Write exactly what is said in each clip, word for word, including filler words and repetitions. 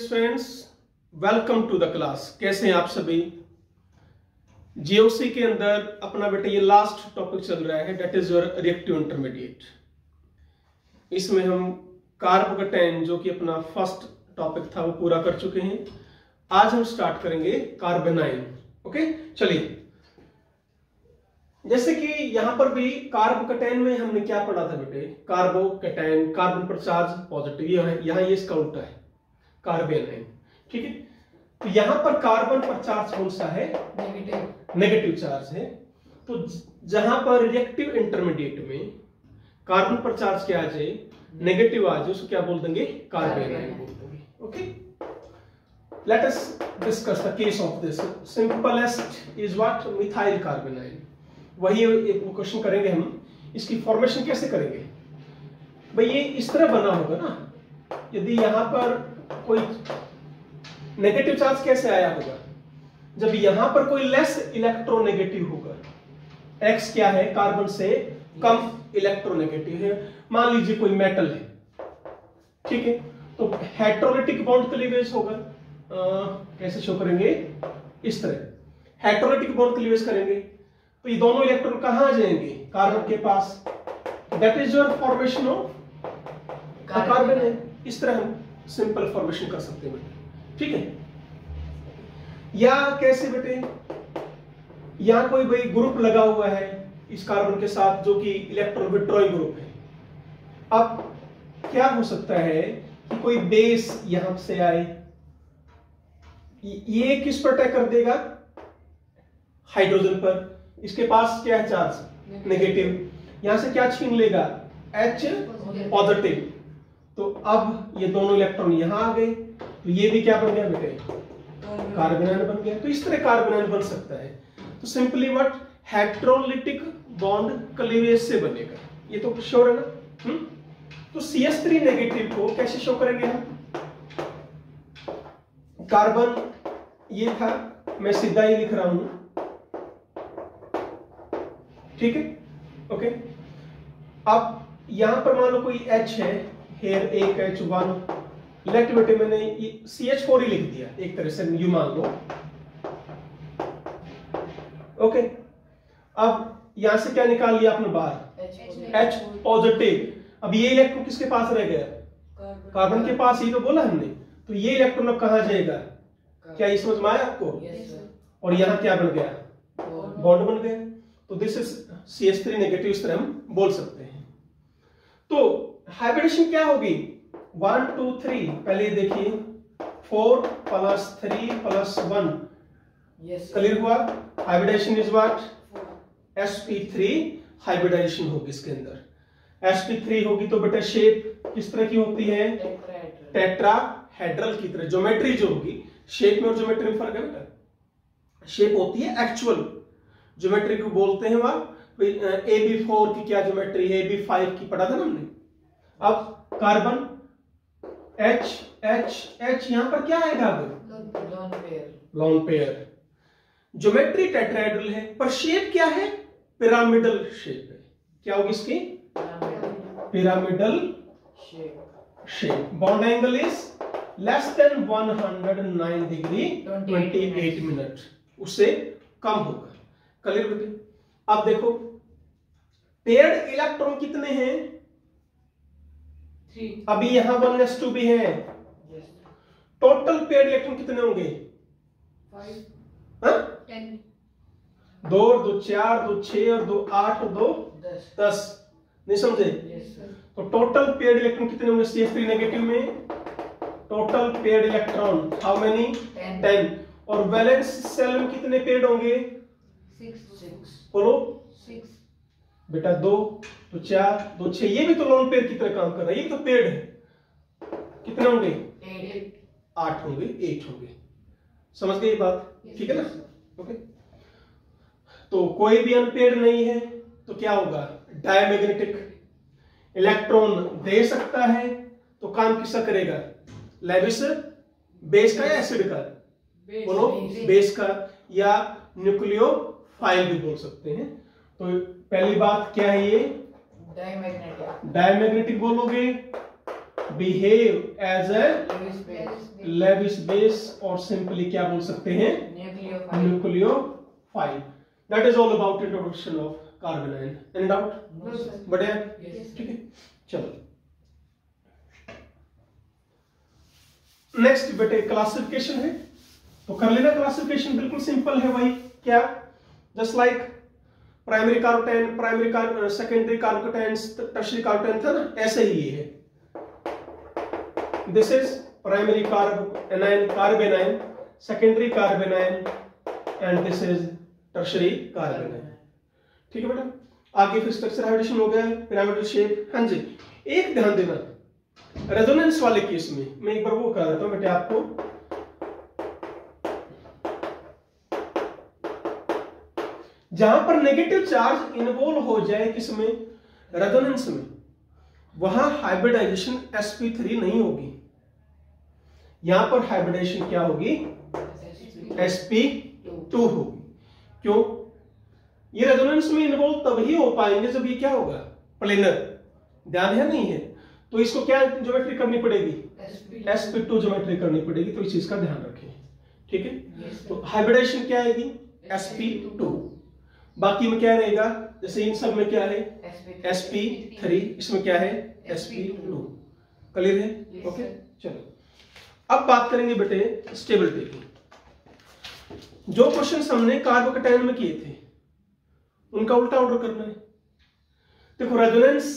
Students, welcome to the class. कैसे हैं आप सभी? जीओसी के अंदर अपना बेटा ये लास्ट टॉपिक चल रहा है, that is your reactive intermediate. इसमें हम कार्बोकेटाइन जो कि अपना फर्स्ट टॉपिक था वो पूरा कर चुके हैं। आज हम स्टार्ट करेंगे कार्बेनाइन। ओके, चलिए। जैसे कि यहां पर भी कार्बोकेटाइन में हमने क्या पढ़ा था बेटे? कार्बोकेटाइन, कार्बन पर चार्ज पॉजिटिव, यहां ये इसका उल्टा है कार्बेनाइन। ठीक है, तो यहां पर कार्बन पर चार्ज कौन सा है? नेगेटिव नेगेटिव चार्ज है। तो जहां पर रिएक्टिव इंटरमीडिएट में कार्बन पर चार्ज क्या आ जाए? नेगेटिव आ जाए, उसको क्या बोल देंगे? कार्बेनाइन बोल देंगे। Okay, let us discuss the case of this. Simplest is what? Methyl carbanion. वही एक क्वेश्चन करेंगे हम। इसकी फॉर्मेशन कैसे करेंगे भाई? ये इस तरह बना होगा ना, यदि यहां पर कोई नेगेटिव चार्ज कैसे आया होगा? जब यहां पर कोई लेस इलेक्ट्रोनेगेटिव होगा। एक्स क्या है? कार्बन से कम इलेक्ट्रोनेगेटिव है। मान लीजिए कोई मेटल है, ठीक है, तो हेटेरोलिटिक बॉन्ड क्लीवेज होगा। आ, कैसे शो करेंगे? इस तरह हेटेरोलिटिक बॉन्ड क्लीवेज करेंगे तो ये दोनों इलेक्ट्रॉन कहां आ जाएंगे? कार्बन के पास। That is your formation of carbon है। इस तरह हम सिंपल फॉर्मेशन कर सकते हैं, ठीक है। या कैसे बेटे? यहां कोई भाई ग्रुप लगा हुआ है इस कार्बन के साथ जो कि इलेक्ट्रॉन विड्रॉइंग ग्रुप है। अब क्या हो सकता है कि कोई बेस यहां से आए, ये किस पर अटैक कर देगा? हाइड्रोजन पर। इसके पास क्या है? Charge negative. यहां से क्या छीन लेगा? H positive. तो अब ये दोनों इलेक्ट्रॉन यहां आ गए, तो ये भी क्या बन गया बेटे? कार्बेनाइन बन गया। तो इस तरह कार्बेनाइन बन सकता है। तो simply what? Heterolytic bond cleavage से बनेगा। ये तो श्योर है ना? हुँ? तो सी एच थ्री नेगेटिव को कैसे शो करेंगे हम? कार्बन ये था, मैं सीधा ही लिख रहा हूं, ठीक है। ओके, अब यहां पर मान लो कोई H है, हेयर एक H वन, लेट बेटे मैंने सी एच फोर ही लिख दिया एक तरह से, यू मान लो। ओके, अब यहां से क्या निकाल लिया आपने बाहर? H positive. अब ये इलेक्ट्रॉन किसके पास रह गया? कार्बन के पास, ही तो बोला हमने। तो ये इलेक्ट्रॉन अब कहां जाएगा? क्या ये समझ में आया आपको? और यहां क्या बन गया? बॉन्ड बन गया। तो this is C H three negative. इस तरह हम बोल सकते हैं। तो हाइब्रिडेशन क्या होगी? वन टू थ्री, पहले देखिए, four plus three plus one, clear हुआ? Hybridisation is what? S P three hybridisation होगी इसके अंदर। एस पी थ्री होगी तो बेटा शेप किस तरह की होती है? टेट्राहेड्रल की तरह। ज्योमेट्री जो होगी, शेप में और ज्योमेट्री में फर्क है बेटा। शेप होती है एक्चुअल ज्योमेट्री को बोलते हैं वहां। ए बी फोर की क्या ज्योमेट्री है? ए बी फाइव की पढ़ा था ना हमने। अब कार्बन H H H, यहां पर क्या आएगा? Lone pair. Lone pair. Geometry tetrahedral है, पर शेप क्या है? पिरामिडल शेप है। क्या होगी इसकी? Pyramidal shape. Bond angle is less than one hundred nine degree twenty eight minute, उससे कम होगा। क्लियर बेटे? अब देखो, पेयर्ड इलेक्ट्रॉन कितने हैं? थ्री। अभी यहां वन एस टू भी है। टोटल पेयर्ड इलेक्ट्रॉन कितने होंगे? फाइव। टेन। दो और दो चार, दो छह और दो आठ और दो दस। दस। नहीं समझे? yes, तो टोटल पेयर्ड इलेक्ट्रॉन कितने होंगे सी एच थ्री नेगेटिव में? Total paired electron how many? Ten. और वैलेंस सेल में कितने पेयर्ड होंगे? सिक्स। बोलो। सिक्स। बेटा दो, तो चार, दो छह, ये भी तो लोन पेयर की तरह काम कर रहा है। ये तो पेयर्ड है। कितने होंगे? एट। आठ होंगे, एट होंगे। समझ गए ये बात? ठीक है ना? ओके, तो कोई भी अनपेयर्ड नहीं है तो क्या होगा? डायमैग्नेटिक। इलेक्ट्रॉन दे सकता है तो काम किसका करेगा? लेविस बेस का या एसिड का? बोलो। बेस का, या न्यूक्लियोफाइल भी बोल सकते हैं। तो पहली बात क्या है? ये डायमैग्नेटिक। डायमैग्नेटिक बोलोगे behave as a Lewis base और सिंपली क्या बोल सकते हैं, nucleophile. That is all about introduction of carbanion. Any doubt? बढ़िया, ठीक है। चलो नेक्स्ट बेटे क्लासिफिकेशन है, तो कर लेना क्लासिफिकेशन, बिल्कुल सिंपल है भाई। क्या? Just like primary carbocation, primary carb secondary carbocations, tertiary carbocation था ना, ऐसे ही ये है। This is primary carbanion carbanion, secondary carbanion and this is tertiary carbanion. ठीक है बेटा। आगे फिर स्ट्रक्चर हाइब्रिडेशन हो गया, पिरामिडल शेप। हाँ जी, एक ध्यान देना, रेजोनेंस वाले केस में मैं एक बार वो करा देता हूं बेटे आपको। जहां पर नेगेटिव चार्ज इन्वॉल्व हो जाए किसमें, रेजोनेंस में, वहां हाइब्रिडाइजेशन एस पी थ्री नहीं होगी। यहां पर हाइब्रिडाइजेशन क्या होगी, एस पी टू होगी। क्यों? ये रेजोनेंस में इन्वॉल्व तभी हो पाएंगे जब ये क्या होगा, प्लेनर। ध्यान है नहीं है तो इसको क्या ज्योमेट्री करनी पड़ेगी, एस पी टू ज्योमेट्री करनी पड़ेगी। तो इस चीज का ध्यान रखें, ठीक है। तो हाइब्रिडाइजेशन क्या आएगी, एस पी टू। बाकी में क्या रहेगा, जैसे इन सब में क्या है, एस पी थ्री, इसमें क्या है, एस पी टू। क्लियर है? ओके चलो अब बात करेंगे बेटे स्टेबिलिटी की। जो क्वेश्चंस हमने कार्बोकैटायन में किए थे उनका उल्टा ऑर्डर करना है। देखो रेजोनेंस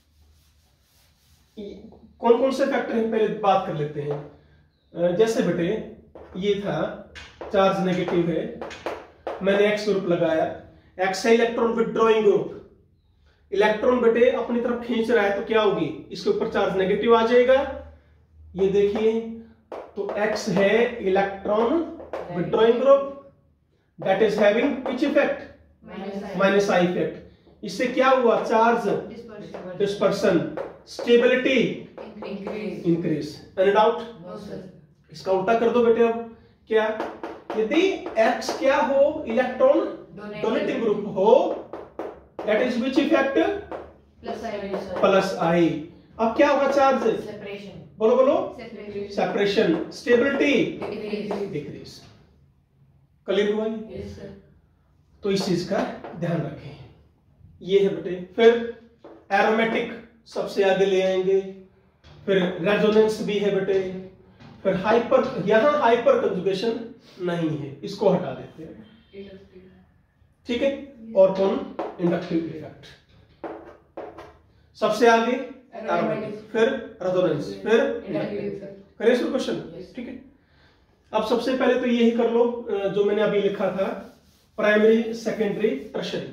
कौन कौन से फैक्टर हैं पहले बात कर लेते हैं। जैसे बेटे ये था चार्ज नेगेटिव है, मैंने एक्स ग्रुप लगाया, एक्स है इलेक्ट्रॉन विथड्रॉइंग ग्रुप। इलेक्ट्रॉन बेटे अपनी तरफ खींच रहा है तो क्या होगी, इसके ऊपर चार्ज नेगेटिव आ जाएगा। ये देखिए तो एक्स है electron withdrawing group, that is having which effect, minus I effect. इससे क्या हुआ, charge dispersion, stability increase. Any doubt? इसका उल्टा कर दो बेटे। अब क्या, यदि एक्स क्या हो, इलेक्ट्रॉन डोनेटिंग ग्रुप हो, that is which effect, plus I. अब क्या होगा, चार्ज सेपरेशन, बोलो बोलो, सेपरेशन, स्टेबिलिटी डिक्रीज। क्लियर हुआ? yes, तो इस चीज का ध्यान रखें। ये है बेटे। फिर एरोमेटिक सबसे आगे ले आएंगे, फिर रेजोनेंस भी है बेटे, फिर हाइपर, यहां हाइपर कंजुगेशन नहीं है, इसको हटा देते हैं, ठीक है। और कौन, इंडक्टिव इफेक्ट। सबसे आगे एरोमेटिक, फिर रेजोनेंस, फिर इंडक्टिव क्वेश्चन, ठीक है। अब सबसे पहले तो यही कर लो जो मैंने अभी लिखा था, primary secondary tertiary.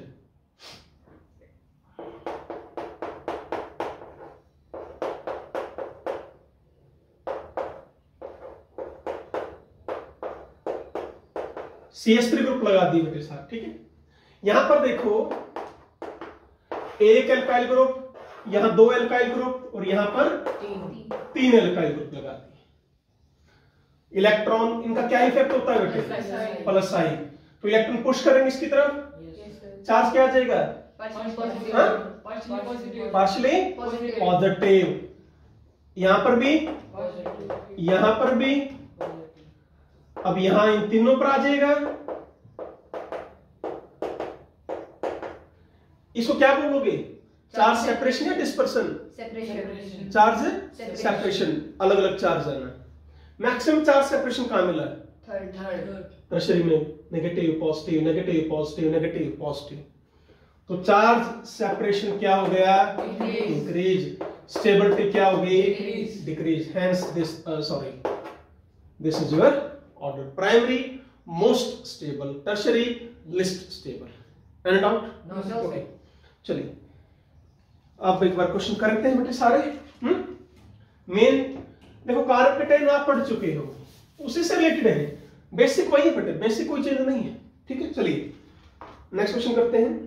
C S three group लगा दी बेटे साहब, ठीक है। यहां पर देखो एक एल्काइल ग्रुप, यहां दो एल्काइल ग्रुप और यहां पर तीन, तीन एल्काइल ग्रुप लगा दिए। इलेक्ट्रॉन, इनका क्या इफेक्ट होता है बेटे, प्लस आई। तो इलेक्ट्रॉन पुश करेंगे इसकी तरफ, चार्ज क्या आ जाएगा, पार्शियली पॉजिटिव। यहां पर भी, यहां पर भी, अब यहां इन तीनों पर आ जाएगा। इसको क्या बोलोगे, चार्ज सेपरेशन या डिस्पर्सन, चार्ज सेपरेशन, अलग अलग चार्ज आना। मैक्सिमम चार्ज सेपरेशन कहां मिला, थर्ड टर्शियरी में, negative positive, negative positive, negative positive. तो चार्ज सेपरेशन क्या हो गया, इंक्रीज। स्टेबिलिटी क्या हो गई, decrease. Hence this sorry this is your order, primary most stable, tertiary least stable. Any doubt? Okay चलिए अब एक बार क्वेश्चन करते हैं बेटे सारे। हम्म मेन देखो कार्बोकैटायन आप पढ़ चुके हो, उसी से रिलेटेड है, बेसिक वही बेटे, बेसिक कोई चीज नहीं है, ठीक है। चलिए नेक्स्ट क्वेश्चन करते हैं।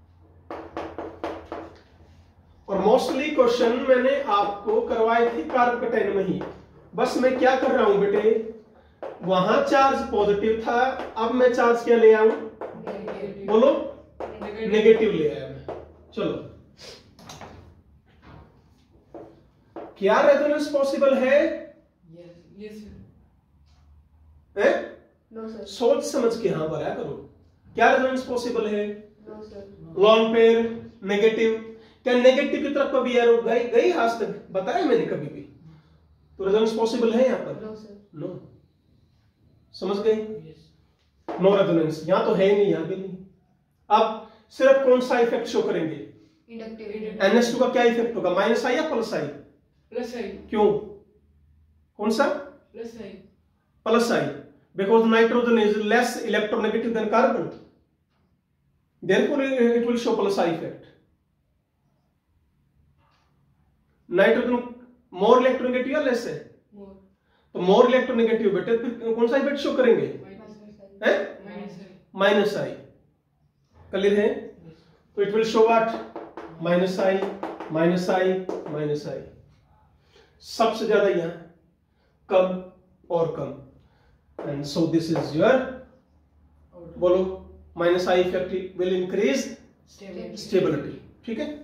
और मोस्टली क्वेश्चन मैंने आपको करवाए थे कार्बोकैटायन में ही, बस मैं क्या कर रहा हूं बेटे, वहां चार्ज पॉजिटिव था, अब मैं चार्ज क्या ले आऊं, बोलो, नेगेटिव ले आया मैं। चलो क्या रेजोनेंस पॉसिबल है? यस हैं? No sir. सोच समझ के हाँ भरा करो। क्या रेजोनेंस पॉसिबल है? No sir. Lone pair negative, क्या नेगेटिव की तरफ कभी एरो गई गई आज तक? बताया मैंने कभी भी? तो रेजोनेंस पॉसिबल है यहाँ पर? No sir. नो। समझ गए? नो रेजोनेंस यहाँ तो है ही नहीं, यहाँ भी नहीं। अब सिर्फ कौन सा इफेक्ट शो करेंगे? इंडक्टिव। एन एस टू का क्या इफेक्ट होगा? माइनस आई या प्लस आई? प्लस आई। क्यों? कौन सा? Plus I. Plus I, because nitrogen is less electronegative than carbon, therefore it will show plus I effect. Nitrogen more electronegative या less है? More. तो मोर इलेक्ट्रोनेगेटिव बेटे फिर कौन सा इफेक्ट शो करेंगे? हैं? माइनस आई। क्लियर है? तो it will show what? Minus I, minus I, minus I. सबसे ज्यादा यहां कम और कम। And so this is your, बोलो, minus I effect will increase stability. ठीक है?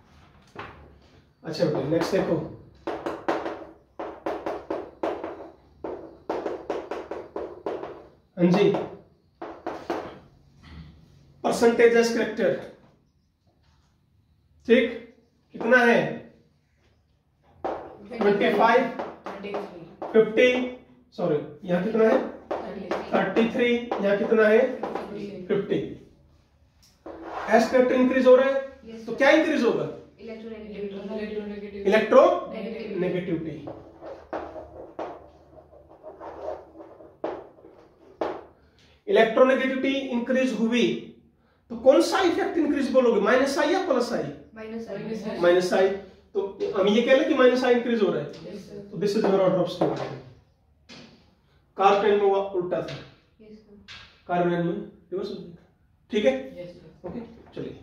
अच्छा बेटे नेक्स्ट देखो। हाँ जी, परसेंटेज एज करेक्टर, ठीक, कितना है? ट्वेंटी फाइव, फिफ्टी, सॉरी यहां कितना है? थर्टी थ्री, यहां कितना है? फिफ्टी। एस करेक्टर इंक्रीज हो रहा है, Yes, तो sir. क्या इंक्रीज होगा? Electronegativity. Electro Negativity. Negativity. Electronegativity increase हुई तो कौन सा इफेक्ट इंक्रीज बोलोगे? माइनस आई या plus I? Minus Minus I. I. Minus I. तो हम ये कह लें कि माइनस आई इंक्रीज हो रहा है, Yes, sir. तो this is your order of stability. Carbon में वो उल्टा था, यस सर। कार्बन में रिवर्स हो जाएगा। ठीक है? Yes, sir. ओके चलिए।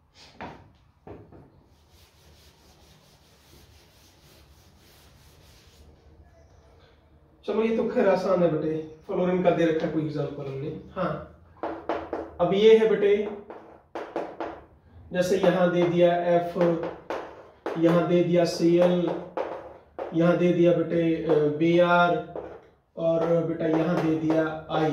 चलो ये तो खैर आसान है बेटे, फ्लोरीन का दे रखा है कोई एग्जांपल हमने। हाँ अब ये है बेटे, जैसे यहां दे दिया F, यहां दे दिया Cl, यहां दे दिया बेटे Br, और बेटा यहां दे दिया I।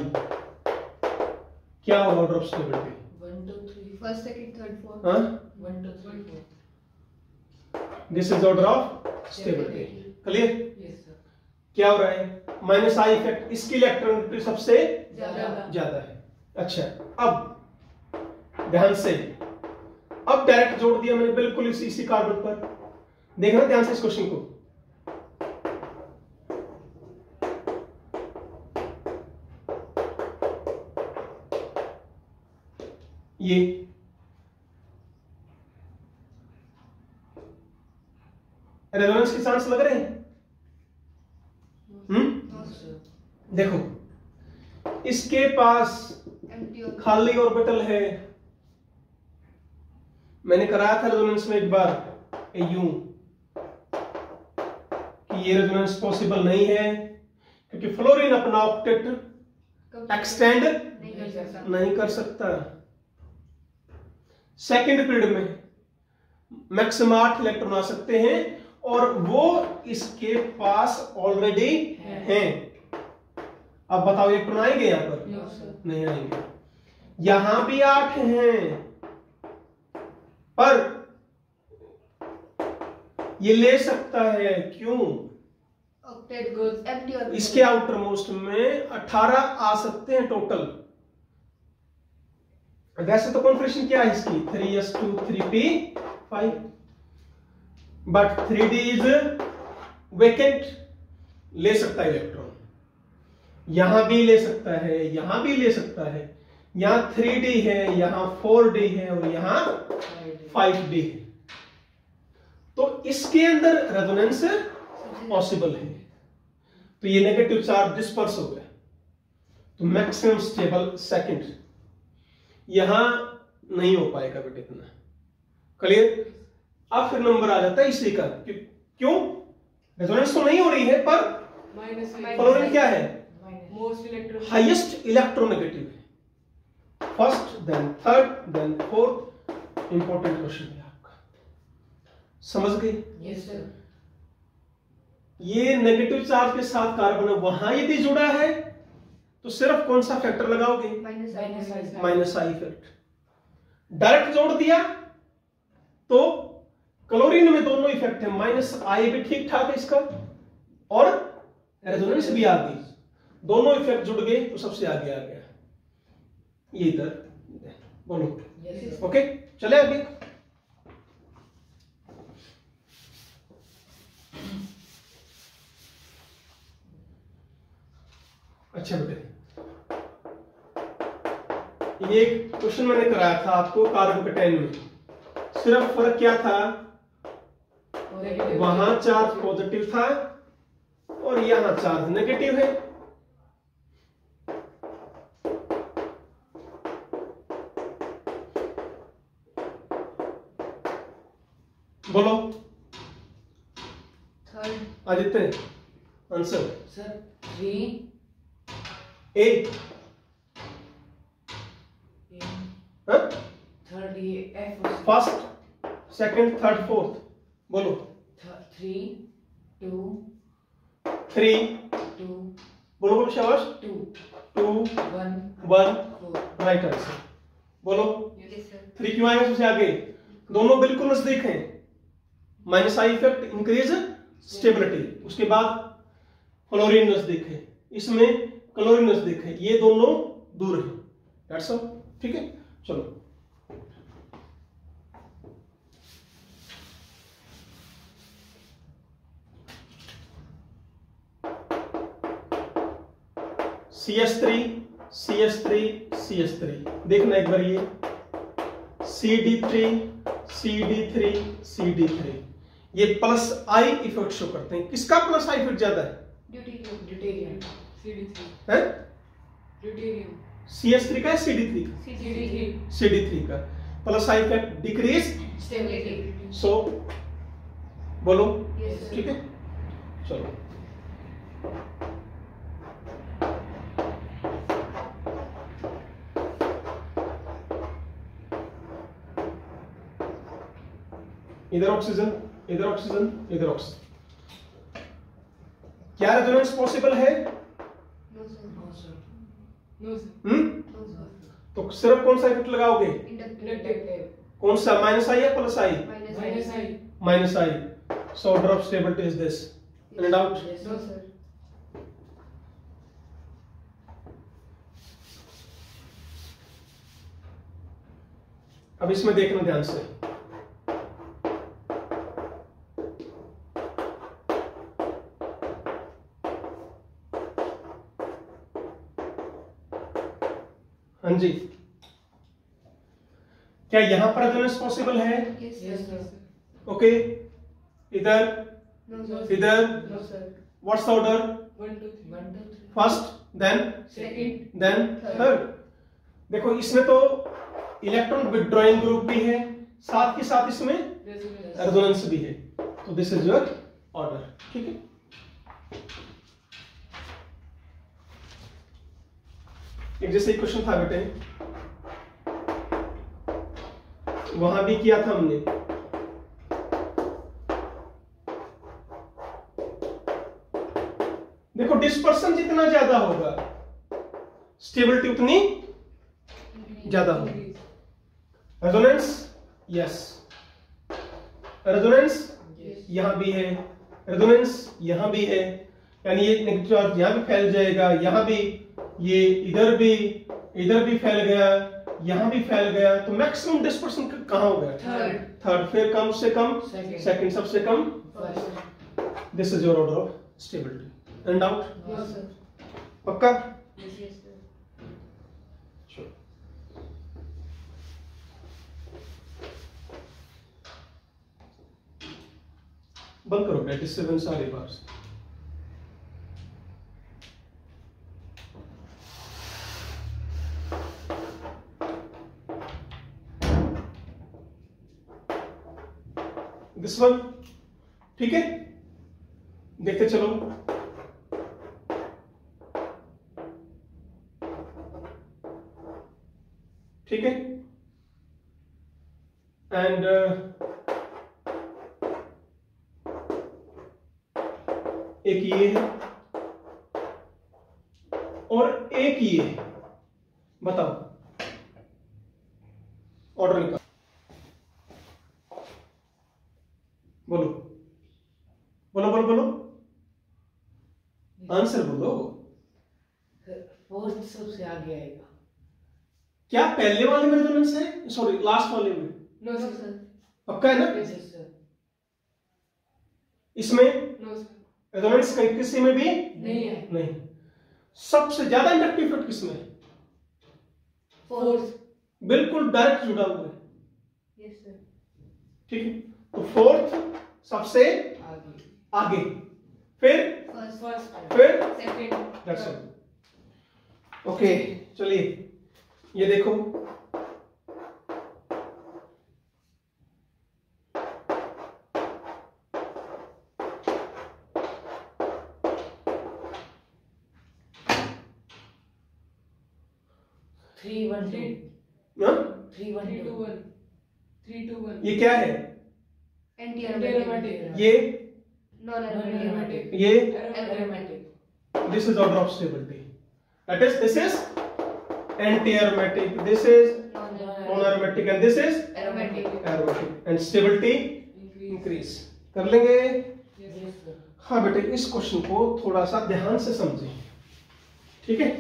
क्या order of stability? One, two, three. First, second, third, fourth. हाँ, One, two, three, four. This is order of stability. Clear? Yes, sir. क्या हो रहा है? माइनस आई इफेक्ट, इसकी इलेक्ट्रॉन सबसे ज्यादा। ज्यादा है। अच्छा अब ध्यान से, अब डायरेक्ट जोड़ दिया मैंने बिल्कुल इसी इसी कार्बन पर। देखना ध्यान से इस क्वेश्चन को। ये रेजोनेंस के चांस लग रहे हैं? Hmm no sir. देखो, इसके पास एम्प्टी और खाली ऑर्बिटल है। मैंने कराया था रेजोनेंस में एक बार यूं कि ये रेजोनेंस पॉसिबल नहीं है क्योंकि फ्लोरीन अपना ऑक्टेट एक्सटेंड नहीं कर सकता। नहीं कर सकता। सेकंड पीरियड में मैक्सिमम आठ इलेक्ट्रॉन आ सकते हैं और वो इसके पास ऑलरेडी हैं। अब बताओ इलेक्ट्रॉन आएंगे यहां पर? No, sir. नहीं आएंगे। यहां भी आठ हैं पर ये ले सकता है, क्यों? ऑक्टेट Goes- एम्प्टी और इसके आउटर मोस्ट में अठारह आ सकते हैं टोटल। वैसे तो कॉन्फिगरेशन क्या है इसकी? Three S two three P five, but three D is vacant, ले सकता है इलेक्ट्रॉन। यहां भी ले सकता है, यहां भी ले सकता है। यहां थ्री डी है, यहां फोर डी है और यहां फाइव डी है। तो इसके अंदर रेजोनेंस पॉसिबल है। तो ये नेगेटिव चार्ज डिस्पर्स हो गया, तो मैक्सिमम स्टेबल सेकंड यहां नहीं हो पाएगा बेटे इतना। क्लियर? अब फिर नंबर आ जाता है इसी का, कि, क्यों? रेजोनेंस तो नहीं हो रही है पर Minus I. फ्लोरीन क्या है? Most electron. हाईएस्ट इलेक्ट्रोनेगेटिव है। First then third then fourth. Important question है आपका, समझ गए? Yes, sir. ये नेगेटिव चार्ज के साथ कार्बन वहां यदि जुड़ा है तो सिर्फ कौन सा फैक्टर लगाओगे? Minus minus I. Minus I effect. Direct जोड़ दिया तो क्लोरीन में दोनों इफेक्ट है, माइनस आई भी ठीक ठाक है इसका और रेजोनेंस भी आ गई, दोनों इफेक्ट जुड़ गए तो सबसे आगे आ गया ये इधर। बोलो यस ओके, चले आगे। अच्छा बेटे, ये एक क्वेश्चन मैंने कराया था आपको कार्बोकेटाइन में, सिर्फ फर्क क्या था, वहां चार्ज पॉजिटिव था और यहां चार्ज नेगेटिव है। बोलो third Aditya, answer sir three A. Third ये F first, second, third, fourth. बोलो थ्री टू थ्री, टू बोलो बोलो शाबाश, two two, one one, four. Right answer. बोलो यस सर थ्री क्यों आएगा सबसे आगे? दोनों बिल्कुल नजदीक हैं, minus I effect increase stability, उसके बाद क्लोरीन नजदीक है, इसमें क्लोरीन नजदीक है, ये दोनों दूर है। दैट्स ऑल, ठीक है। चलो C S three, C S three, C S three, देखना एक बार ये C D three, C D three, C D three, ये प्लस आई इफेक्ट शो करते हैं। किसका प्लस आई इफेक्ट ज्यादा है? Deuterium deuterium C D three है? ड्यूटेरियम सी एस थ्री का है, सी डी थ्री का? C D three C D three का plus I effect decrease, stability. So बोलो यस ठीक है। चलो इधर ऑक्सीजन, इधर ऑक्सीजन, इधर ऑक्सीजन। क्या रेजोनेंस पॉसिबल है? No sir no sir no sir hmm no sir तो सिर्फ कौन सा इफेक्ट लगाओगे? इंडक्टिव इंडक्टिव कौन सा, माइनस आई या plus I? Minus minus I minus I, so order of stability is this, and out। Yes no sir अब इसमें देखना ध्यान से, हाँ जी, क्या यहां पर रेजोनेंस पॉसिबल है? Yes yes sir sir okay, इधर, नो सर इधर, no sir what's order? One two three one two three first, then second then Third। Third. देखो इसमें तो इलेक्ट्रॉन विथड्रॉइंग ग्रुप भी है, साथ के साथ इसमें रेजोनेंस रेजोनेंस भी है, तो दिस इज योर ऑर्डर, ठीक है। एक जैसे क्वेश्चन था बेटे, वहां भी किया था हमने, देखो डिस्पर्सन जितना ज्यादा होगा स्टेबिलिटी उतनी ज्यादा होगी। रेजोनेंस, यस, रेजोनेंस यस यहां भी है, रेजोनेंस यहां भी है, यानी ये नेगेटिव चार्ज यहां भी फैल जाएगा, यहां भी, ये इधर भी, इधर भी फैल गया, यहां भी फैल गया, तो मैक्सिमम डिस्पर्सन कहां हो गया? थर्ड थर्ड, फिर कम से कम सेकंड सेकंड, सबसे कम। First this is your order of stability, and out. No sir पक्का? Yes yes sir Sure. बंद करो बेटा, डिस्टर्बेंस आ रही बाहर से। दिस वन, ठीक है, देखते चलो। ठीक है, एंड एक ये है और एक ये है। बताओ ऑर्डर निकाल, बोलो बोलो बोलो बोलो आंसर बोलो। फोर्थ सबसे आगे आएगा। क्या पहले वाले में रेजोनेंस है? सॉरी लास्ट वाले में? No no sir. सर। पक्का है ना? Yes sir. इसमें नो सर। रेजोनेंस कहीं किसी में भी नहीं है। नहीं। सबसे ज्यादा इंडक्टिव इफेक्ट किसमें है? फोर्थ। बिल्कुल डायरेक्ट जुड़ा हुआ है। Yes sir. ठीक है, तो फोर्थ सबसे आगे। आगे, फिर फर्स्ट। फर्स्ट। फिर सेकंड। That's all. ओके चलिए ये देखो, थ्री वन टू। हाँ? Three one two one. Three two one. ये क्या है? Anti aromatic. एरोमेटिक। ये नॉन एरोमेटिक। ये aromatic. this is order of stability, that is this is anti-aromatic, this is non-aromatic and this is aromatic. aromatic and stability increase कर लेंगे। Yes sir. हाँ बेटे इस क्वेश्चन को थोड़ा सा ध्यान से समझें, ठीक है?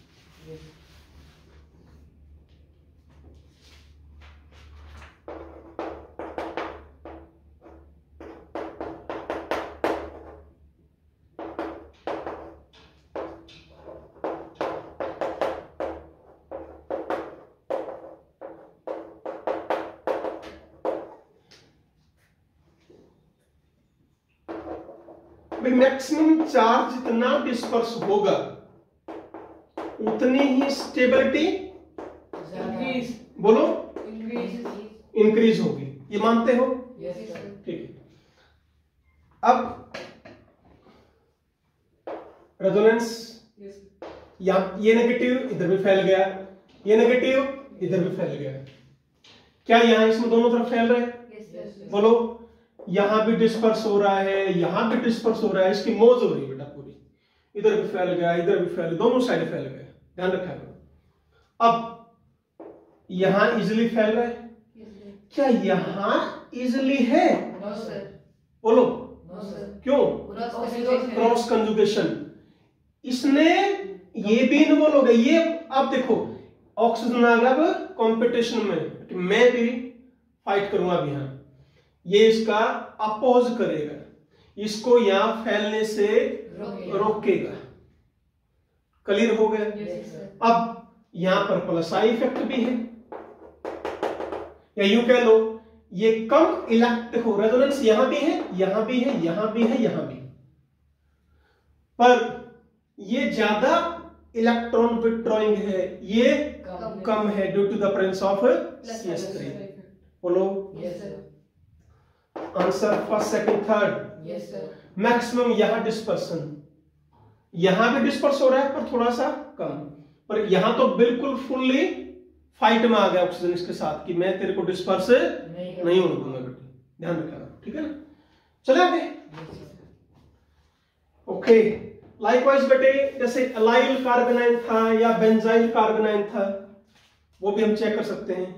मैक्सिमम चार्ज जितना डिस्पर्स होगा उतनी ही स्टेबिलिटी इंक्रीज। बोलो इंक्रीज। इंक्रीज होगी, ये मानते हो? Yes sir. ठीक है। अब रेजोनेंस, यस। या ये नेगेटिव इधर भी फैल गया, ये नेगेटिव इधर भी फैल गया, क्या यहां इसमें दोनों तरफ फैल रहे? Yes sir. बोलो यहां भी डिस्पर्स हो रहा है, यहां भी डिस्पर्स हो रहा है, इसकी मौज हो रही है बेटा पूरी, इधर भी फैल गया इधर भी फैल, दोनों साइड फैल गया, ध्यान रखा करो। अब यहां इजिली फैल रहा है, यस सर। क्या यहां इजिली है? No sir. बोलो नो सर। क्यों? Cross conjugation. क्रॉस कंजुगेशन, इसने ये भी इन्वॉल्व हो गया। ये अब देखो ऑक्सीजन आ गया अब कंपटीशन में कि मैं भी फाइट करूंगा अब यहां, ये इसका अपोज करेगा, इसको यहां फैलने से रोकेगा। रोकेगा। क्लियर हो गया? Yes sir. अब यहां पर प्लस आई इफेक्ट भी है, या यूं कह लो ये कम इलेक्ट, देखो रेजोनेंस यहां भी है यहां भी है यहां भी है यहां भी, पर ये ज्यादा इलेक्ट्रॉन विथड्रॉइंग है, ये कम। कम है due to the presence of C S three. बोलो yes sir. Answer first second third. Yes sir. Maximum यहां डिस्पर्सन, यहां भी डिस्पर्स हो रहा है पर थोड़ा सा कम, पर यहां तो बिल्कुल फुल्ली फाइट में आ गया ऑक्सीजन इसके साथ कि मैं तेरे को डिस्पर्स नहीं नहीं होने दूंगा बेटे, ध्यान रखना, ठीक है ना? चले आगे। ओके लाइकवाइज बेटे जैसे एलाइल कार्बोनाइन था या बेंजाइल कार्बोनाइन था, वो भी हम चेक कर सकते हैं।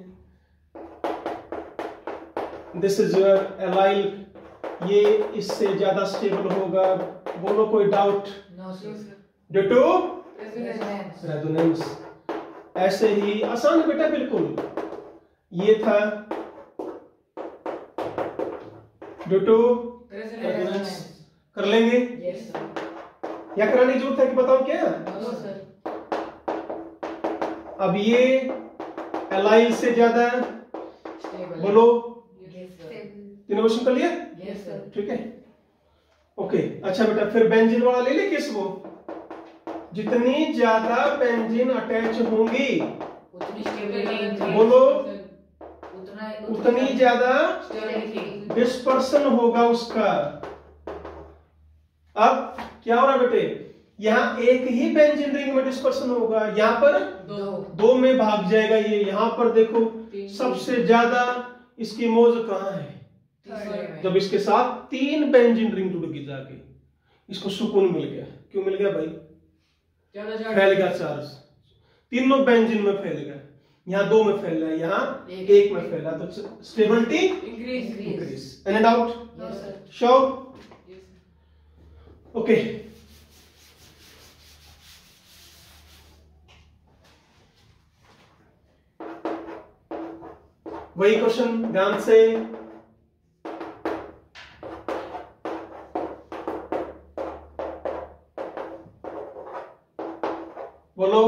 दिस इज योर एलाइल, ये इससे ज्यादा स्टेबल होगा, बोलो कोई doubt? No sir. Due to resonance. Resonance. ऐसे ही आसान है बेटा बिल्कुल, ये था ड्यू टू रेजोनेंस। कर लेंगे यस सर। या कराने की जरूरत है कि बताओ क्या? No sir. अब ये एलाइल से ज्यादा, स्टेबल। बोलो यस सर। तीनों क्वेश्चन कर लिया, यस सर। ठीक है? ओके अच्छा बेटा फिर बेंजीन वाला ले ले किस वो, जितनी ज्यादा बेंजीन अटैच होंगी उतनी स्टेबिलिटी। बोलो उतना उतनी ज्यादा स्टेबिलिटी। डिस्पर्सन होगा उसका। अब क्या हो रहा है बेटे, यहां एक ही बेंजीन रिंग में डिस्पर्सन होगा, यहां पर दो। दो में भाग जाएगा ये, यहां पर देखो तीन। सबसे ज्यादा इसकी मौज कहां है, तीसरे में। जब इसके साथ तीन बेंजीन रिंग जुड़गी जाके, इसको सुकून मिल गया। क्यों मिल गया भाई? ज्यादा चार्ज फैल गया चार्ज, तीनों बेंजीन में फैल गया, यहाँ दो में फैल रहा है, यहाँ एक, एक में फैला, तो stability increase increase. Any doubt? No, sir. Sure? Okay, वही क्वेश्चन ध्यान से बोलो।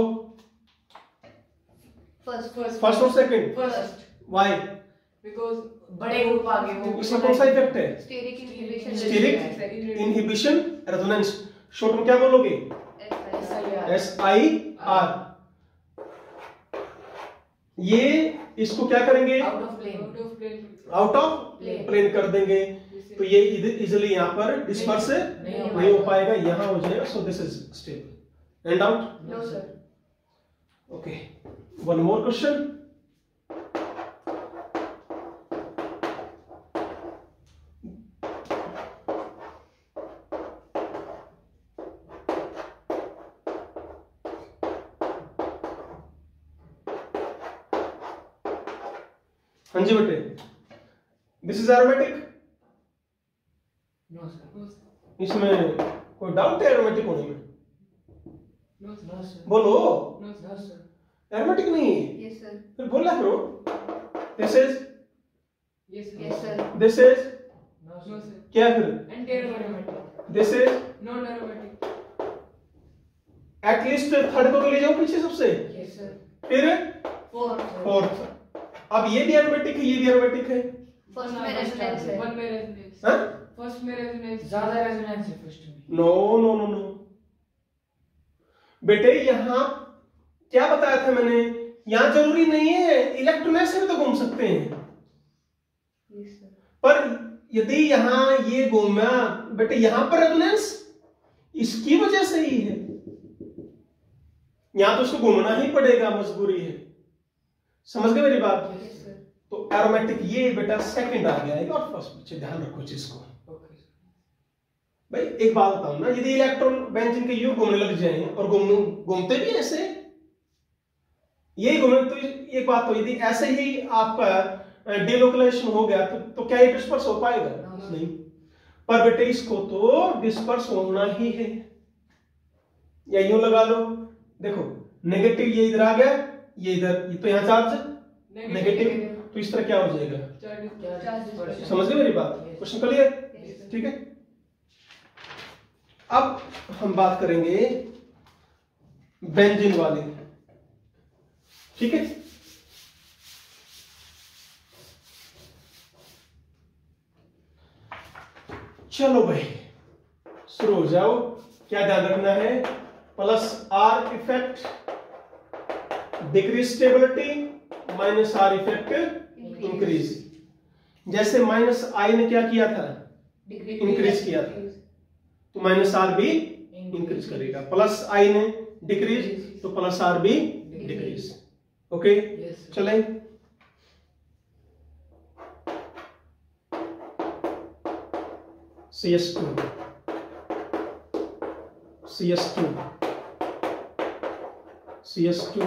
First. फर्स्ट फर्स्ट और सेकंड? First why? बिकॉज बड़े ग्रुप आ गए वो इसमें कौन सा इफेक्ट है? Steric inhibition. Steric inhibition resonance, short में क्या बोलोगे? S I R. S I R. ये इसको क्या करेंगे? Out of plane Out of plane. Out of Plane. Plane कर देंगे, तो ये इजिली यहाँ पर डिस्पर्स नहीं हो नहीं हो पाएगा, यहाँ हो जाएगा। So this is stable. And out? No, sir. Okay, one more question. हाँ जी बेटे, this is aromatic. No sir इसमें कोई डाउट है एरोमेटिक होने में? नो सर बोलो, नो सर एरोमेटिक नहीं है, Yes, sir. फिर बोला करो। This is yes Yes, sir. This is no sir क्या फिर? Anti aromatic this is non aromatic at least third को तो ले जाओ पीछे सबसे, यस सर फिर फोर्थ फोर्थ। अब ये भी एरोमेटिक है, ये भी एरोमेटिक है। First में resonance है. वन में रेजोनेंस हाँ? फर्स्ट में रेजोनेंस ज्यादा रेजोनेंस है फर्स्ट में नो नो नो नो बेटे, यहां क्या बताया था मैंने? यहां जरूरी नहीं है, इलेक्ट्रॉन से भी तो घूम सकते हैं। Yes, sir. पर यदि यहां ये घूमा बेटे, यहां पर रेजोनेंस इसकी वजह से ही है, यहां तो उसको घूमना ही पड़ेगा, मजबूरी है। समझ गए मेरी बात? Yes, sir. तो एरोमेटिक ये बेटा सेकंड आ गया और फर्स्ट पीछे, ध्यान रखो चीज को। ओके भाई एक बात बताओ ना, यदि इलेक्ट्रॉन बेंजीन के यूं घूमने लग जाएं और घूम घूमते भी ऐसे, यही घूमे, तो एक बात तो यदि ऐसे ही आपका डिलोकलाइजेशन हो गया तो, तो क्या ये डिस्पर्स हो पाएगा? नहीं। पर बेटे इसको तो डिस्पर्स होना ही है, या यूं लगा लो, देखो नेगेटिव ये इधर आ गया, ये इधर, ये तो यहां चार्ज नेगेटिव, तो इस तरह क्या हो जाएगा? Charge. समझ गए मेरी बात? Question clear? Yes, sir. ठीक है। अब हम बात करेंगे बेंजीन वाली, ठीक है। चलो भाई शुरू हो जाओ। क्या ध्यान रखना है? Plus R effect decrease stability, minus R effect increase. जैसे माइनस आई ने क्या किया था? इंक्रीज किया था, तो माइनस आर भी इंक्रीज करेगा। प्लस आई ने डिक्रीज, तो प्लस आर भी डिक्रीज। ओके, चलें। C S two C S two C S two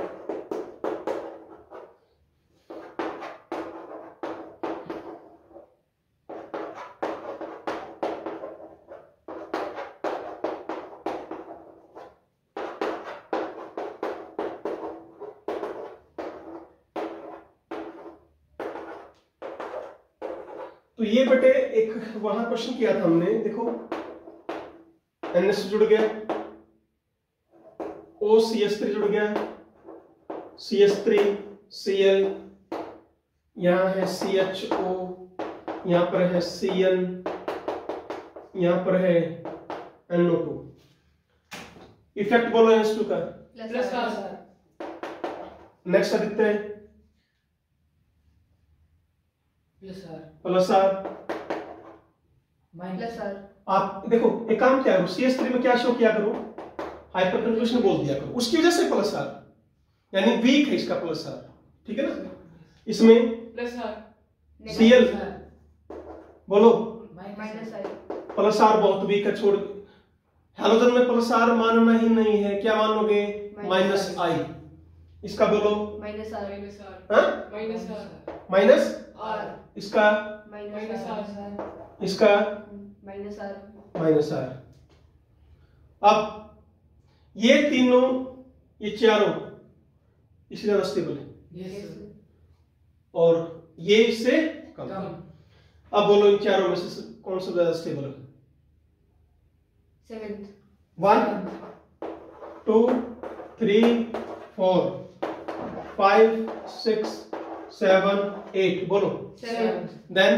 तो ये बेटे एक वहां क्वेश्चन किया था हमने, देखो एन एस जुड़ गया, ओ सी एस थ्री जुड़ गया, C S three C L, यहां है सी एच ओ, यहां पर है सी एन, यहां पर है एन ओ टू। इफेक्ट बोलो एन एस टू का। Plus R next Aditya, plus R plus R. Plus R. आप देखो एक काम क्या करो, सी एस थ्री में क्या शो किया करो? हाइपर कंजर्वेशन बोल दिया करो, उसकी वजह से प्लस आर, यानी वीक है इसका प्लस आर, ठीक है ना। इसमें प्लस आर सी एल बोलो, Minus I. प्लस आर बहुत वीक है, छोड़ हैलोजन में प्लस आर मानना ही नहीं है, क्या मानोगे? Minus I. इसका बोलो माइनस आर माइनस आर हाँ? माइनस आर माइनस आर इसका माइनस आर इसका माइनस आर माइनस आर। अब ये तीनों ये चारों इससे ज्यादा स्टेबल है यस और ये इससे कम। कम अब बोलो इन चारों में से कौन सा ज्यादा स्टेबल है? Seventh one two three four five six seven eight बोलो। सेवेंथ देन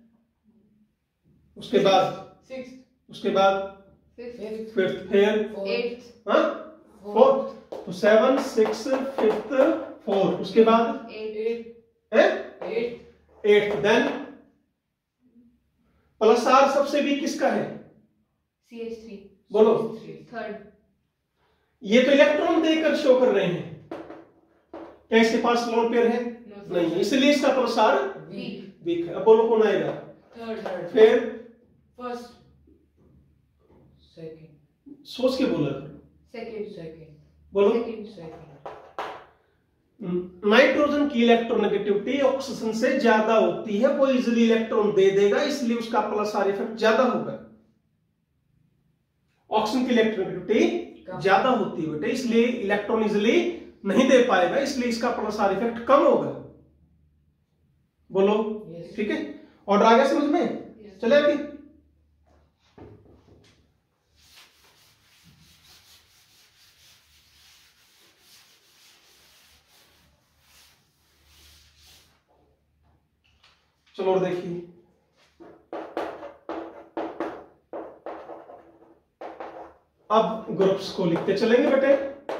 उसके बाद सिक्स उसके बाद फिफ्थ फिफ्थ फिर एट्थ हाँ फोर्थ। तो सेवन सिक्स फिफ्थ फोर उसके बाद एट एट है eight eight. Then plus R सबसे वीक किसका है? सी एच थ्री बोलो। थर्ड ये तो इलेक्ट्रॉन देकर शो कर रहे हैं, क्या इसके पास लोन पेयर है? नहीं, इसलिए इसका प्लस आर वीक वीक है। अब बोलो कौन आएगा? थर्ड थर्ड फिर फर्स्ट सेकंड सोच के बोलो सेकंड सेकंड बोलो। सेकंड सेकंड नाइट्रोजन की इलेक्ट्रोनेगेटिविटी ऑक्सीजन से ज्यादा होती है, वो इजिली इलेक्ट्रॉन दे देगा, इसलिए उसका प्लस आर इफेक्ट ज्यादा होगा। ऑक्सीजन की इलेक्ट्रोनेगेटिविटी ज्यादा होती है बेटे, इसलिए इलेक्ट्रॉन इजिली नहीं दे पाएगा, इसलिए इसका प्लस आर इफेक्ट कम होगा। बोलो यस ठीक है। ऑर्डर आ गया समझ में? चले आगे। चलो और देखिए अब ग्रुप्स को लिखते चलेंगे बेटे।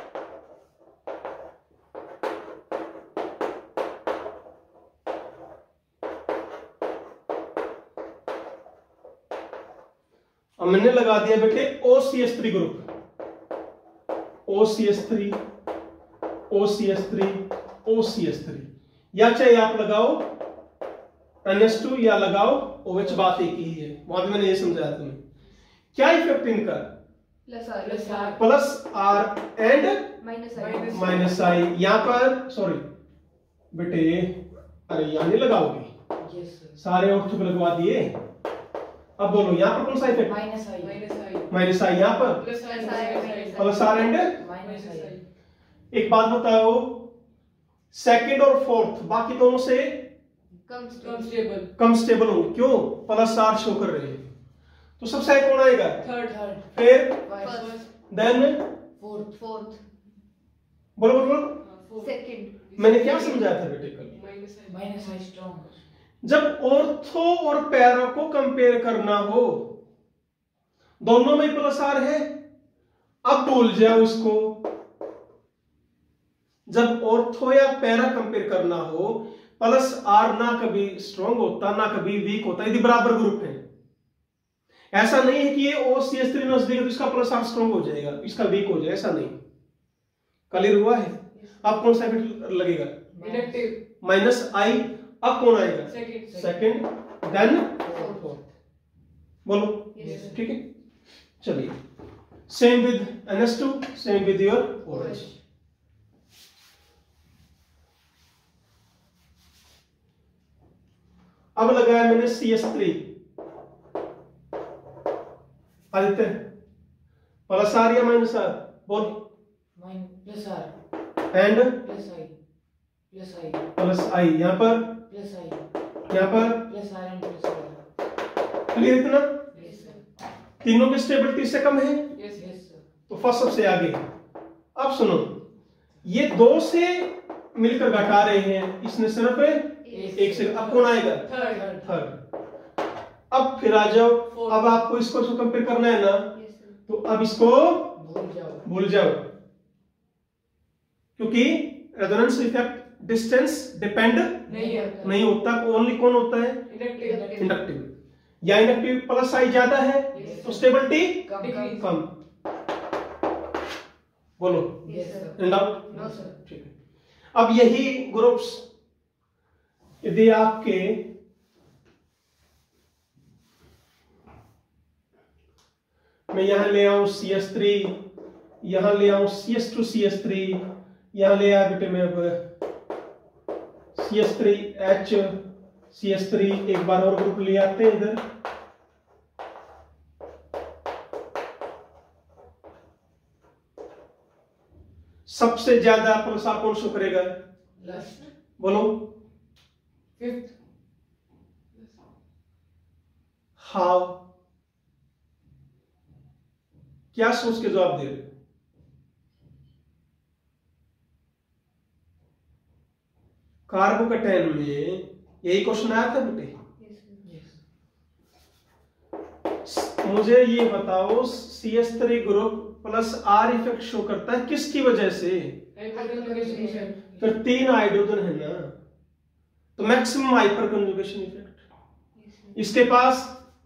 अब मैंने लगा दिया बेटे O C S three group, O C S three O C S three O C S three, या चाहे आप लगाओ एन एस टू या लगाओ OH, बात एक ही है। वहां भी मैंने ये समझाया तुम्हें। क्या इफेक्ट इनका? Plus R plus R plus R and minus R Minus minus I. यहां पर सॉरी बेटे, अरे यहां नहीं लगाओगे, यस सर सारे ऑर्थो पे लगवा दिए। अब बोलो यहां पर कौन सा effect? Minus I minus I minus I. यहां पर plus I Plus I, minus I. Plus R and. Minus I एक बात बताओ, सेकंड और फोर्थ बाकी दोनों से कम कम स्टेबल कम स्टेबल होंगे, क्यों? प्लस आर शो कर रहे हैं। तो सबसे आगे कौन आएगा? थर्ड थर्ड फिर फर्स्ट देन फोर्थ फोर्थ बोलो बोलो बोलो। सेकंड मैंने क्या समझाया था बेटे कल? Minus I minus I strong जब ऑर्थो और पैरा को कंपेयर करना हो, दोनों में प्लस आर है, अब भूल जाओ इसको। जब ऑर्थो या पैरा कंपेयर करना हो, प्लस आर ना कभी स्ट्रॉन्ग होता ना कभी वीक होता, यदि बराबर ग्रुप है। ऐसा नहीं है कि ये ओ सी एस थ्री नजदीक है तो इसका प्लस आर स्ट्रॉन्ग हो जाएगा, इसका वीक हो जाएगा, ऐसा नहीं। क्लियर हुआ है? अब कौन सा इफेक्ट लगेगा? Elective minus I. अब कौन आएगा? सेकंड सेकंड देन फोर्थ बोलो Yes. ठीक है। चलिए same with N S two, same with your OH। अब लगाया मैंने C S three. Aditya plus R या माइनस आर? बोल। Mine plus R and plus I plus I plus I. यहां पर प्लस आई यहां पर plus R and plus I clear इतना? यस सर तीनों की स्टेबिलिटी से कम है यस यस सर तो फर्स्ट सबसे आगे। अब सुनो, ये दो से मिलकर घटा रहे हैं, इसने सिर्फ एक से। अब कौन आएगा? Third third. अब फिर आ जाओ, अब आपको इसको कंपेयर करना है ना, यस सर तो अब इसको भूल जाओ भूल जाओ, क्योंकि रेजोनेंस इफेक्ट डिस्टेंस डिपेंड नहीं है नहीं होता। ओनली कौन होता है? Elective inductive. या इंडक्टिव प्लस आई ज्यादा है तो स्टेबिलिटी कम Decrease. कम। बोलो yes sir in doubt? No sir ठीक है। अब यही ग्रुप्स यदि आपके मैं यहाँ ले आऊं सी एस थ्री, यहाँ ले आऊं C S two C S three, यहाँ ले आया बेटे मैं अब C S three H C S three, एक बार और ग्रुप ले आते हैं इधर। सबसे ज्यादा प्लस आर कौन शो करेगा? लास्ट बोलो। Fifth how? क्या सोच के जवाब दे रहे हो? कार्बोकेटाइन में यही क्वेश्चन आया था बेटे। मुझे ये बताओ C S three group plus R effect show करता है किसकी वजह से? फिर तीन हाइड्रोजन है ना, तो मैक्सिमम हाइपर कंजुगेशन इफेक्ट। इसके पास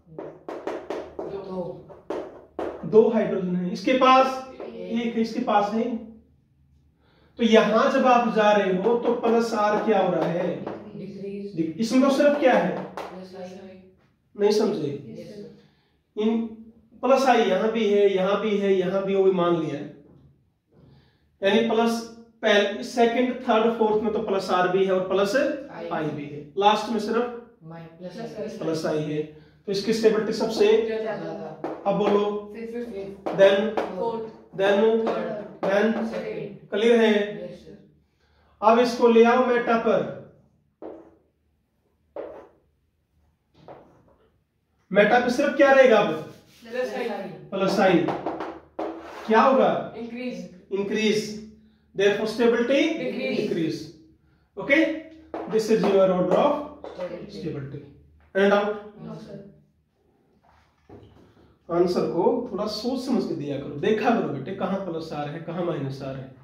दो दो हाइड्रोजन है, इसके पास एक है, इसके पास है। तो यहां जब आप जा रहे हो तो प्लस आर क्या हो रहा है? डिक्रीज इसमें तो सिर्फ क्या है? प्लस आई नहीं समझे? इन प्लस आई यहां भी है, यहां भी है, यहां भी, वो भी मान लिया है। यानी प्लस पहले सेकंड थर्ड फोर्थ में तो प्लस आर भी है और प्लस आई भी है, लास्ट में सिर्फ प्लस प्लस आई है। तो इसकी स्टेबिलिटी सबसे ज्यादा अब बोलो fifth then fourth then then second clear है? यस सर अब इसको ले आओ मेटा पर। मेटा पे सिर्फ क्या रहेगा? अब प्लस आई प्लस आई क्या होगा? Increase increase, therefore stability Decrease. decrease. Okay, this is your order of stability. And out. No sir answer को थोड़ा सोच समझ के दिया करो, देखा करो बेटे कहां प्लस आर है कहां माइनस आर है।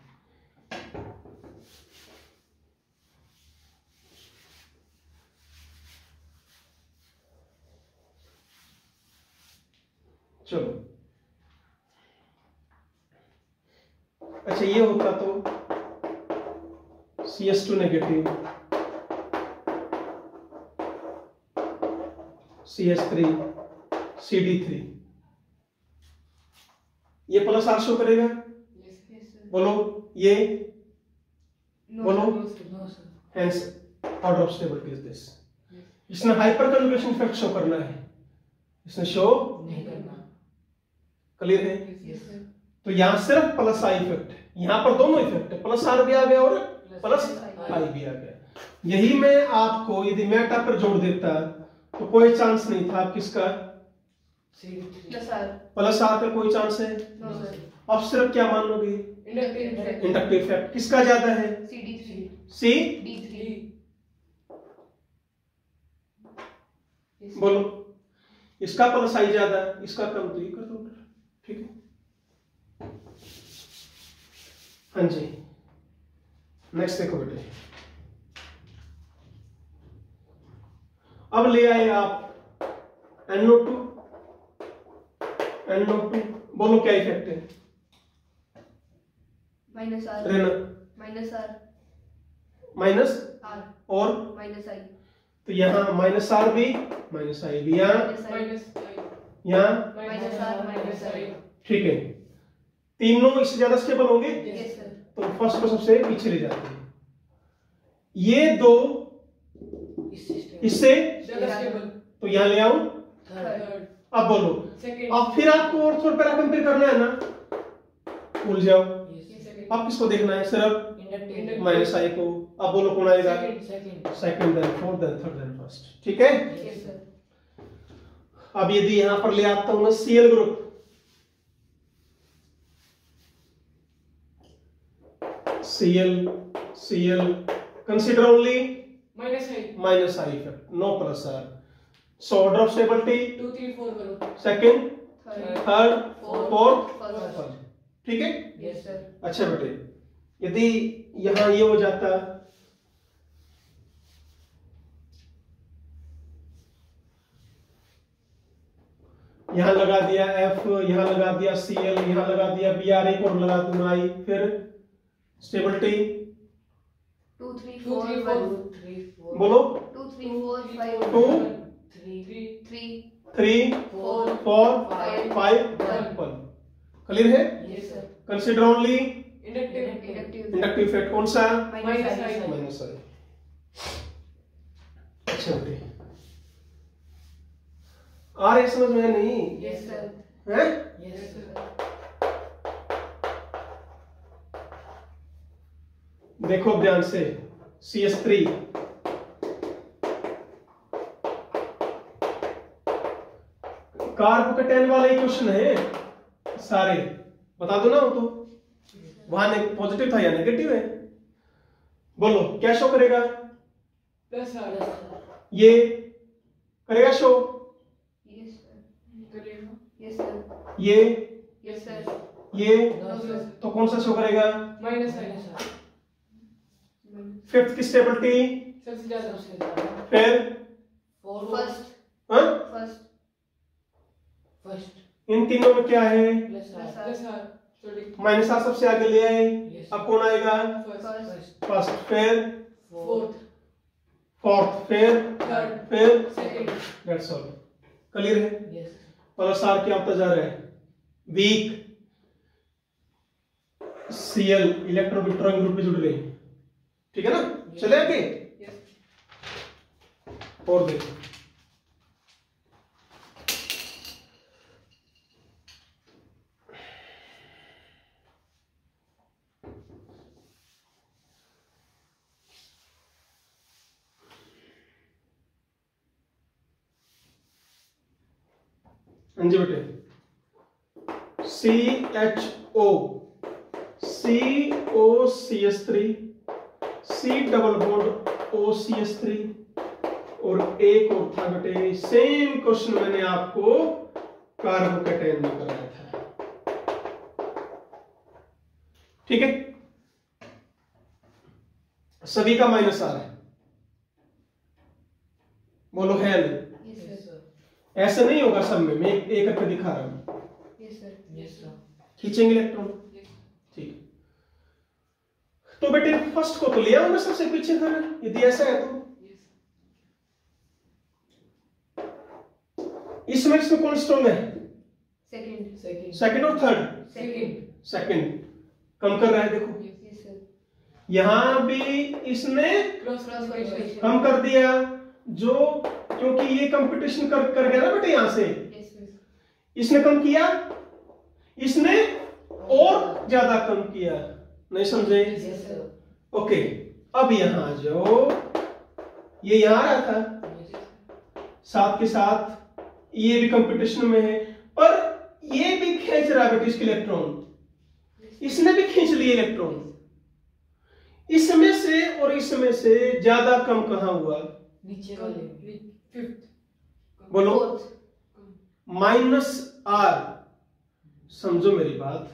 चलो अच्छा, ये होता तो C S two negative, C S three, C D three, ये प्लस आर शो करेगा। बोलो ये, बोलो no sir hence order of stability is this. इसने हाइपर कंजुगेशन इफेक्ट शो करना है, इसने शो नहीं करना क्लियर है? यस सर तो यहां सिर्फ प्लस आई इफेक्ट है, यहां पर दोनों इफेक्ट है, प्लस आर भी आ गया और प्लस आई भी आ गया। यही मैं आपको यदि मेटा पर जोड़ देता तो कोई चांस नहीं था। आप किसका? सी थ्री प्लस आर का कोई चांस है? अब सिर्फ क्या मान लोगे? इंडक्टिव इफेक्ट किसका ज्यादा है? सी। बोलो इसका प्लस आई ज्यादा है, इसका कम, तो ये कर दो। ठीक है, हाँ जी। नेक्स्ट देखो बेटे, अब ले आए आप N O two, N O two, बोलो क्या इफेक्ट है? माइनस आर रेना माइनस आर माइनस आर और माइनस आई तो यहाँ माइनस आर भी माइनस आई भी, यहाँ माइनस यहाँ माइनस आर माइनस आई। ठीक है, तीनों इससे ज्यादा स्टेबल होंगे यस सर। तो फर्स्ट को सबसे पीछे ले जाते हैं। ये दो इससे तो यहाँ ले आऊं। थर्ड अब बोलो, सेकंड अब फिर आपको और थोड़ा पहला कंपेयर करना है ना, भूल जाओ। अब किसको देखना है? सिर्फ इंडक्टिव माइनस आई को। अब बोलो कौन आएगा? Second second second, then fourth, then third, then first. ठीक है, यस सर। अब यदि यहां पर ले आता हूं मैं C L group, C L C L consider only minus I minus I effect, no plus R. So order of stability two three four करो second, third third, fourth, first. First. ठीक है, यस सर अच्छा बेटे, यदि यहां ये हो जाता, यहां लगा दिया एफ, यहां लगा दिया सीएल, यहां लगा दिया बी आर, एक और लगा दूंगा आई, फिर stability two three two four three five four three four बोलो two three four five two three three three four four five five one. Clear है? Yes, sir. Consider only Inductive. Inductive. Inductive effect कौन सा? Minus I. Minus I. अच्छा बेटे, आ रही समझ में नहीं Yes, sir. है? Yes, sir. देखो अब ध्यान से, सी एस थ्री कार्बोकेटाइन वाला ही क्वेश्चन है सारे, बता दो ना। वो तो वहां पॉजिटिव था या नेगेटिव है? बोलो क्या शो करेगा? Plus R. ये करेगा शो, Yes, sir. करेगा। Yes, sir. ये Yes, sir. ये No, sir. तो कौन सा शो करेगा? Minus I. फिफ्थ की स्टेबिलिटी, सबसे ज्यादा उसके ज्यादा। फिर First. हाँ? First. First. इन तीनों में क्या है? Plus R. Plus R. Plus R. Sorry. Minus R सबसे आगे ले आए, Yes. अब कौन आएगा? First. First. फर्स्ट, फिर Fourth. फोर्थ, फिर Third. फिर Second. That's all. क्लियर है? Yes. प्लस आर क्या होता जा रहा है? Weak C L electron withdrawing group में जुड़ गए, ठीक है ना? चले आगे Yes. और देखो, जी बेटे, C H O, C O C S three, C double bond O C S three, और एक और था बेटे, सेम क्वेश्चन मैंने आपको कार्बोकेटाइन में कराया था, ठीक है? सभी का माइनस आर है, बोलो है नहीं? Yes, Yes, sir. sir. ऐसा नहीं होगा सब में, मैं एक एक करके दिखा रहा हूं। Yes, sir. Yes, sir. खींचेंगे इलेक्ट्रॉन, Yes. ठीक। तो बेटे फर्स्ट को तो ले आऊंगा सबसे पीछे, फिर यदि ऐसा है तो Yes. इसमें इसमें कौन स्ट्रॉन्ग है? Second. Second. सेकंड और थर्ड? Second. सेकंड कम कर रहा है, देखो Yes. Yes, sir. यहां भी इसने Cross Cross multiplication. multiplication. कम कर दिया, जो क्योंकि ये कंपटीशन कर कर गया ना बेटे यहां से, Yes, sir. इसने कम किया, इसने और ज्यादा कम किया, नहीं समझे? Yes, sir. ओके, अब यहां आ जाओ, ये यहां आ रहा था Yes. साथ के साथ, ये भी कंपटीशन में है, पर ये भी खींच रहा है बेटे इसके इलेक्ट्रॉन, इसने भी खींच लिए इलेक्ट्रॉन, इसमें से और इसमें से ज्यादा कम कहां हुआ? नीचे वाले. Fifth. बोलो। Fourth. माइनस आर, समझो मेरी बात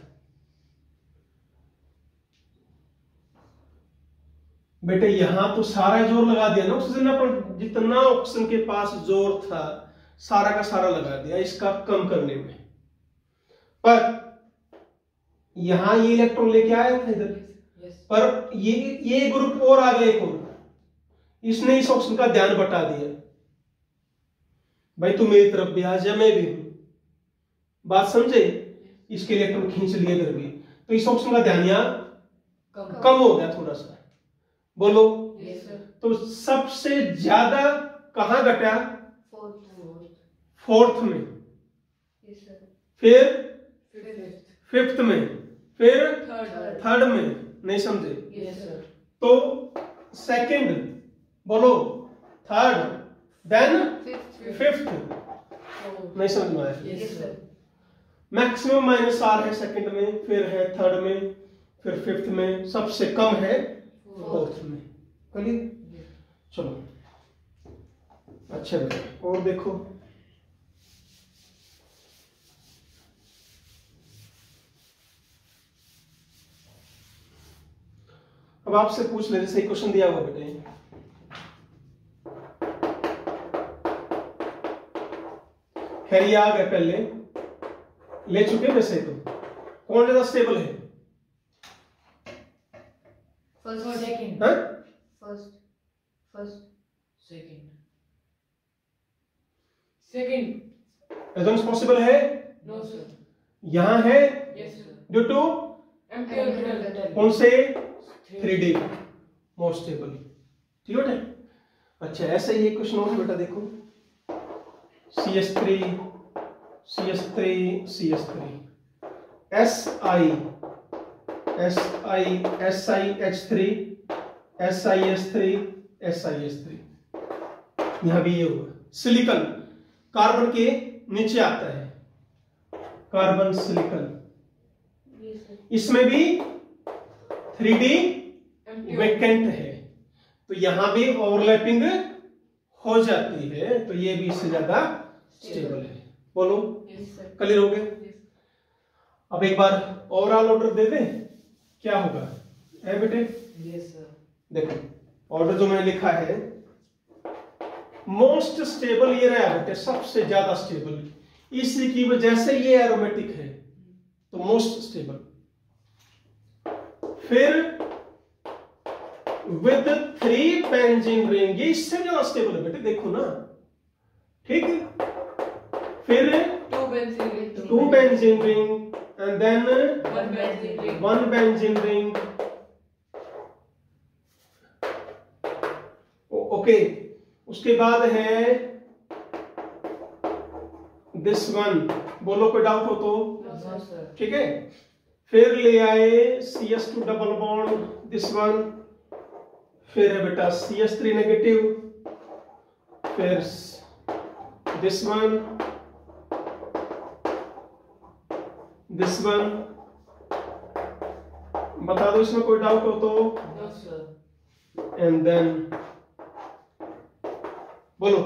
बेटे, यहां तो सारा जोर लगा दिया ना ऑक्सीजन पर, जितना ऑक्सीजन के पास जोर था सारा का सारा लगा दिया इसका कम करने में, पर यहां ये इलेक्ट्रॉन लेके आया था इधर, Yes. पर ये ये ग्रुप और आ गया, एक और इसने इस ऑक्सीजन का ध्यान बटा दिया, भाई तू मेरी तरफ भी आ जा, मैं भी हूं, बात समझे? इसके इलेक्ट्रॉन खींच लिए इधर भी, तो इस ऑक्सीजन का ध्यान यहां कम. कम हो गया थोड़ा सा, बोलो। Yes, sir. तो सबसे ज्यादा कहां घटा? Fourth. फोर्थ में, Yes, sir. फिर Fifth. फिफ्थ में, फिर Third. थर्ड में, नहीं समझे? Yes, sir. तो सेकंड, बोलो, third, then Fifth. Fifth, Fourth. नहीं समझ में आया? Yes, Yes, sir. sir. Maximum minus R है सेकंड में, फिर है थर्ड में, फिर फिफ्थ में, सबसे कम है फोर्थ में। क्लियर? चलो अच्छा बेटा, और देखो, अब आपसे पूछ ले, सही क्वेश्चन दिया हुआ बेटे, खैर ये आ गए, पहले ले चुके वैसे तो, कौन ज्यादा स्टेबल है? First. Second. हाँ? First. First. Second. Second. Resonance possible है? No, sir. यहां है Yes, sir. Due to Empty orbital. कौन से थ्री डी मोस्ट स्टेबल, ठीक है। अच्छा ऐसा ही एक क्वेश्चन और है बेटा, देखो C S three C S three C S three S I S I S I H three S I S three S I S three, यहां भी ये होगा। सिलिकॉन कार्बन के नीचे आता है, कार्बन सिलिकॉन, Yes, sir. इसमें भी थ्री डी Empty वेकेंट है, तो यहां भी ओवरलैपिंग हो जाती है, तो ये भी इससे ज्यादा स्टेबल है। बोलो Yes, sir. क्लियर हो गया। Yes. अब एक बार ओवरऑल ऑर्डर दे दें, क्या होगा है बेटे, Yes, sir. देखो ऑर्डर जो मैंने लिखा है, मोस्ट स्टेबल ये रहा बेटे, सबसे ज्यादा स्टेबल, इसी की वजह से ये एरोमेटिक है, तो मोस्ट स्टेबल। फिर विद थ्री बेंजीन रिंग, ये इससे ज्यादा स्टेबल है बेटे, देखो ना, ठीक है। फिर Two benzene ring. Two benzene ring and then One benzene ring. One benzene ring, okay. उसके बाद है दिस वन, बोलो कोई डाउट हो तो, No, sir. ठीक है। फिर ले आए C S two double bond, this one, फिर है बेटा सी एस थ्री नेगेटिव, फिर दिस वन, दिस वन, बता दो इसमें कोई डाउट हो तो, No, sir. एंड देन बोलो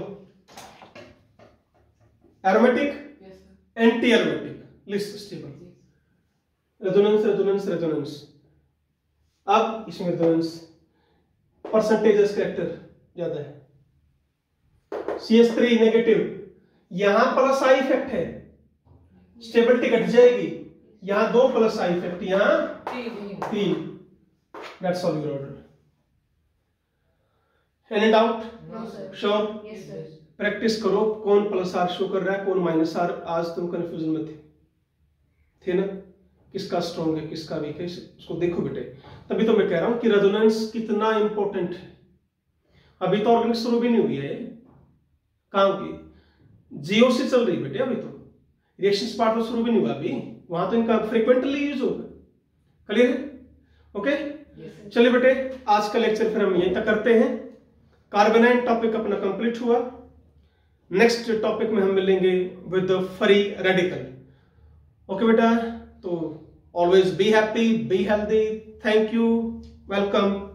aromatic, Yes, sir. Anti aromatic, least stable, resonance resonance resonance. अब इसमें रेजोनेंस परसेंटेज कैरेक्टर ज्यादा है, सी एस थ्री नेगेटिव, यहां प्लस आई इफेक्ट है, स्टेबिलिटी घट जाएगी, यहां दो प्लस आई इफेक्ट, यहां Three. तीन, that's all your order. Any doubt? No, sir. Sure? Yes, sir. Practice करो, कौन प्लस आर शो कर रहा है, कौन माइनस आर, आज तुम कंफ्यूजन में थे थे ना, किसका स्ट्रॉन्ग है किसका वीक है, उसको देखो बेटे। तभी तो मैं कह रहा हूं कि रेजोनेंस कितना इंपॉर्टेंट है। अभी तो ऑर्गेनिक शुरू भी नहीं हुई है, कहां की जीओ से चल रही बेटे, अभी तो रिएक्शन पार्ट तो शुरू भी नहीं हुआ अभी, वहां तो इनका फ्रीक्वेंटली यूज होगा। क्लियर है? Okay Yes, sir. चलिए बेटे, आज का लेक्चर फिर हम यहीं तक करते हैं। कार्बोनाइन टॉपिक अपना कंप्लीट हुआ। नेक्स्ट टॉपिक में हम मिलेंगे विद फ्री रेडिकल। ओके बेटा, तो always be happy, be healthy, thank you, welcome.